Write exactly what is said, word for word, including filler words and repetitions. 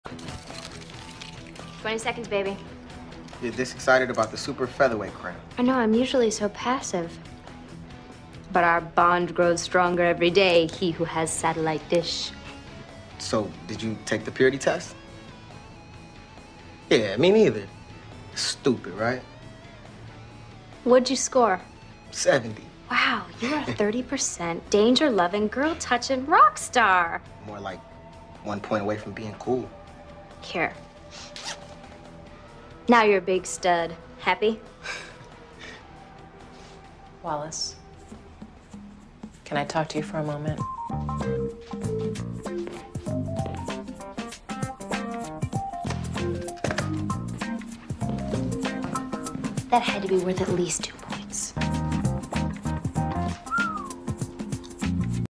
twenty seconds, baby. You're this excited about the super featherweight crown. I know, I'm usually so passive. But our bond grows stronger every day, he who has satellite dish. So, did you take the purity test? Yeah, me neither. Stupid, right? What'd you score? seventy. Wow, you're a thirty percent danger-loving, girl-touching rock star. More like one point away from being cool. Here. Now you're a big stud. Happy? Wallace, can I talk to you for a moment? That had to be worth at least two